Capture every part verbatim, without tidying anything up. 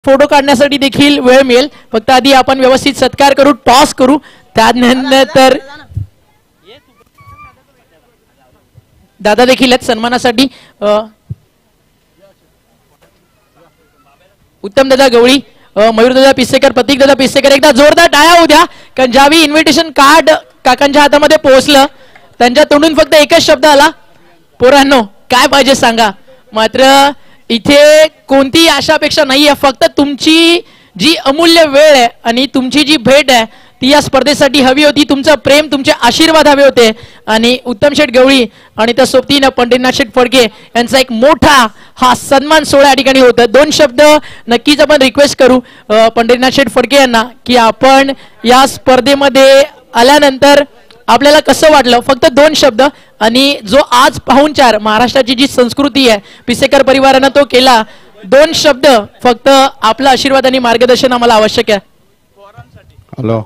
Photo काढण्यासाठी देखील वेळ मिळेल. फक्त आधी आपण व्यवस्थित सत्कार करू, टॉस करू, त्यानंतर दादा देखील आहेत सन्मानासाठी. उत्तम दादा गवळी, मयूर दादा पिसेकर, प्रतीक दादा पिसेकर, एकदा जोरदार टाळ्या होऊ द्या. कारण ज्यावेळी इन्व्हिटेशन कार्ड काकांच्या हातामध्ये पोहोचलं त्यांच्या तोंडून फक्त एकच शब्द आला, पोरांनो काय पाहिजे सांगा. मात्र इथे कोणतीही आशा अपेक्षा नाहीये, फक्त तुमची जी अमूल्य वेळ आहे आणि तुमची जी भेट आहे ती या स्पर्धेसाठी हवी होती. तुमचं प्रेम, तुमचे आशीर्वाद हवे होते. आणि उत्तम शेठ गवळी आणि त्या सोबतीनं पंढरीनाथ शेठ फडके यांचा एक मोठा हा सन्मान सोहळा या ठिकाणी होता. दोन शब्द नक्कीच आपण रिक्वेस्ट करू पंढरीनाथ शेठ फडके यांना की आपण या स्पर्धेमध्ये आल्यानंतर आपल्याला कसं वाटलं, फक्त दोन शब्द. आणि जो आज पाहुणचार महाराष्ट्राची जी संस्कृती आहे पिसेकर परिवारानं तो केला, दोन शब्द फक्त आपला आशीर्वाद आणि मार्गदर्शन आम्हाला आवश्यक आहे. हॅलो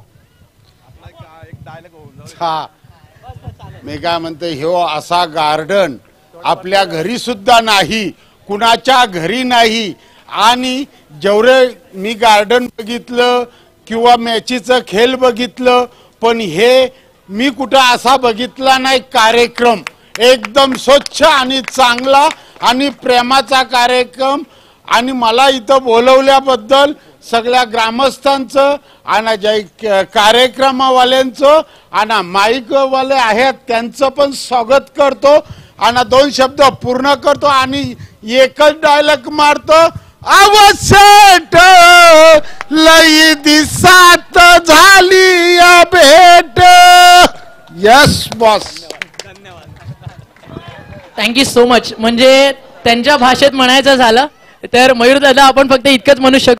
हा मी काय म्हणते, ह्यो असा गार्डन आपल्या घरी सुद्धा नाही, कुणाच्या घरी नाही. आणि जेवढे मी गार्डन बघितलं किंवा मॅचीचं खेळ बघितलं, पण हे मी कुठं असा बघितला नाही कार्यक्रम. एकदम स्वच्छ आणि चांगला आणि प्रेमाचा कार्यक्रम. आणि मला इथं बोलवल्याबद्दल सगळ्या ग्रामस्थांचं आणि जे कार्यक्रमवाल्यांचं आणि माईकवाले आहेत त्यांचं पण स्वागत करतो. आणि दोन शब्द पूर्ण करतो आणि एकच डायलॉग मारतो, अवसेट लई दिसात झाली या भेट. Yes boss, thank you so much. म्हणजे त्यांच्या भाषेत म्हणायचं झालं तर मयूर दादा आपण फक्त इतकंच म्हणू शकतो.